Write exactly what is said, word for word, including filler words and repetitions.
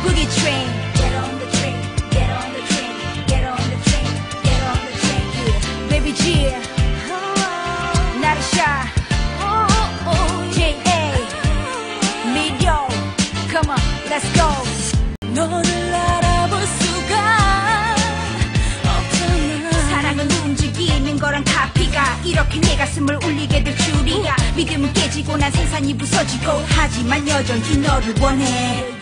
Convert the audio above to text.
boogie train. Get on the train, get on the train, get on the train, get on the train. Yeah. Baby G, not a shot. J A, Miryo, come on, let's go. 너를 알아볼 수가 없잖아. 사랑은 움직이는 거랑 카피가 이렇게 내 가슴을 울리게 될 줄이야. 믿음은 깨지고 난 생산이 부서지고 하지만 여전히 너를 원해.